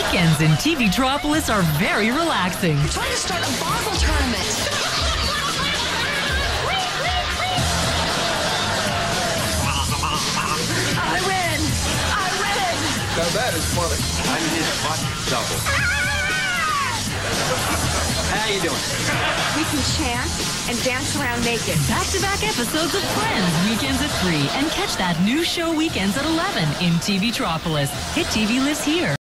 Weekends in TVtropolis are very relaxing. We're trying to start a boggle tournament. I win! Now that is funny. I'm his butt double. How you doing? We can chant and dance around naked. Back-to-back episodes of Friends, weekends at 3. And catch that new show weekends at 11 in TVtropolis. Hit TV lives here.